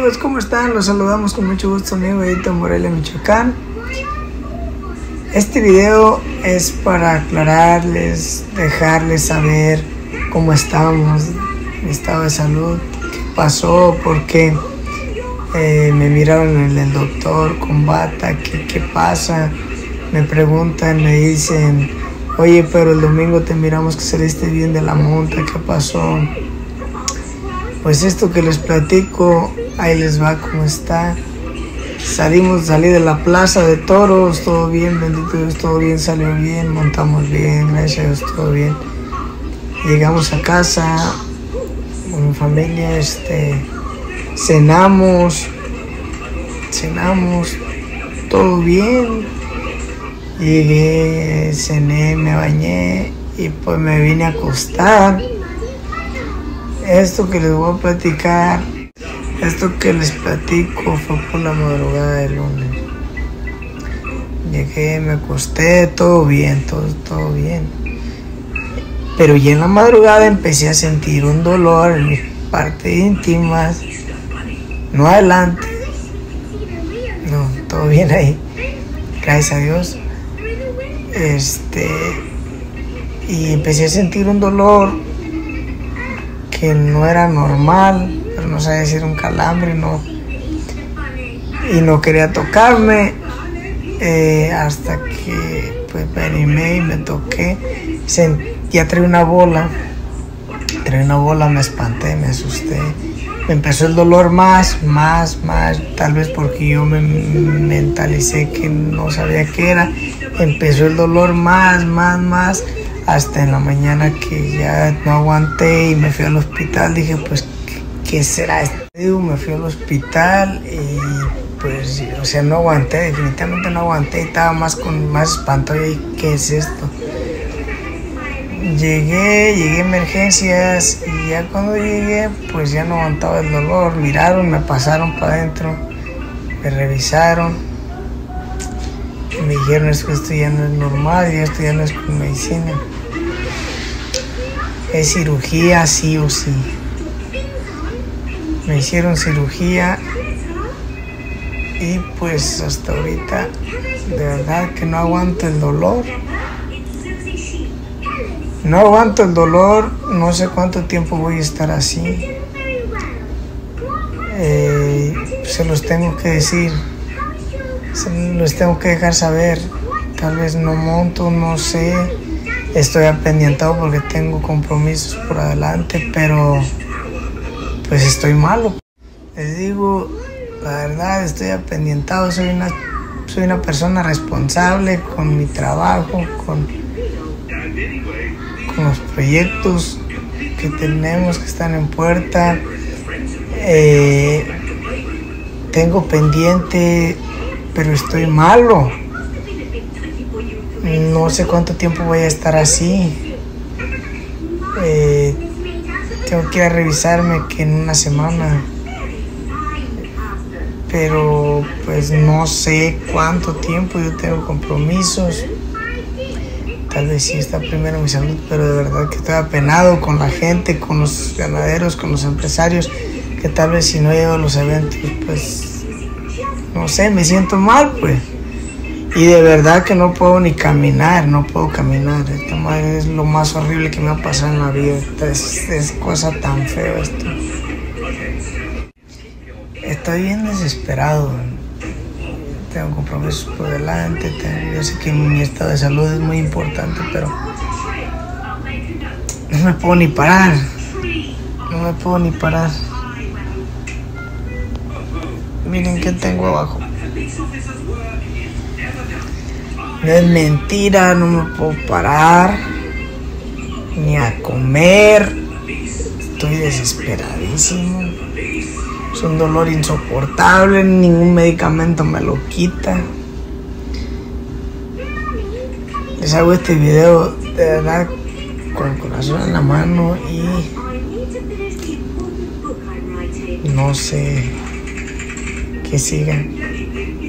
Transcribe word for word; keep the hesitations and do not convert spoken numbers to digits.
amigos, ¿cómo están? Los saludamos con mucho gusto, amigo Edito Morelia, Michoacán. Este video es para aclararles, dejarles saber cómo estamos, mi estado de salud, qué pasó, por qué eh, me miraron en el doctor con bata, qué, qué pasa. Me preguntan, me dicen, oye, pero el domingo te miramos que saliste bien de la monta, ¿qué pasó? Pues esto que les platico, ahí les va cómo está. Salimos, salí de la plaza de toros, todo bien, bendito Dios, todo bien, salió bien, montamos bien, gracias a Dios, todo bien. Llegamos a casa con mi familia, este, cenamos, cenamos, todo bien. Llegué, cené, me bañé y pues me vine a acostar. Esto que les voy a platicar, esto que les platico fue por la madrugada del lunes. Llegué, me acosté, todo bien, todo, todo bien. Pero ya en la madrugada empecé a sentir un dolor en mis partes íntimas. No adelante. No, todo bien ahí. Gracias a Dios. Este, y empecé a sentir un dolor que no era normal, pero no sabía si era un calambre, no, y no quería tocarme, eh, hasta que pues me animé y me toqué. Ya traía una bola, traía una bola, me espanté, me asusté. Me empezó el dolor más, más, más, tal vez porque yo me mentalicé que no sabía qué era. Empezó el dolor más, más, más, hasta en la mañana que ya no aguanté y me fui al hospital. Dije, pues, ¿qué, qué será esto? Digo, me fui al hospital y pues, o sea, no aguanté, definitivamente no aguanté. Y estaba más con más espanto y ¿qué es esto? Llegué, llegué a emergencias y ya cuando llegué, pues ya no aguantaba el dolor. Miraron, me pasaron para adentro, me revisaron. Me dijeron, es que esto ya no es normal, ya esto ya no es con medicina. Es cirugía sí o sí. Me hicieron cirugía y pues hasta ahorita de verdad que no aguanto el dolor. No aguanto el dolor, no sé cuánto tiempo voy a estar así. Eh, se los tengo que decir, se los tengo que dejar saber. Tal vez no monto, no sé. Estoy apendientado porque tengo compromisos por adelante, pero pues estoy malo. Les digo, la verdad, estoy apendientado. Soy una, soy una persona responsable con mi trabajo, con... con los proyectos que tenemos que están en puerta. Eh, tengo pendiente, pero estoy malo. No sé cuánto tiempo voy a estar así. Eh, tengo que ir a revisarme que en una semana. Pero pues no sé cuánto tiempo, yo tengo compromisos. Tal vez sí está primero mi salud, pero de verdad que estoy apenado con la gente, con los ganaderos, con los empresarios, que tal vez si no llego a los eventos, pues, no sé, me siento mal, pues. Y de verdad que no puedo ni caminar, no puedo caminar. Esta madre es lo más horrible que me ha pasado en la vida. Es, es cosa tan fea esto. Estoy bien desesperado. Tengo compromisos por delante, tengo, yo sé que mi estado de salud es muy importante, pero no me puedo ni parar, no me puedo ni parar. Miren qué tengo abajo. No es mentira, no me puedo parar, ni a comer, estoy desesperadísimo. Es un dolor insoportable, ningún medicamento me lo quita. Les hago este video de verdad con el corazón en la mano y no sé qué sigan.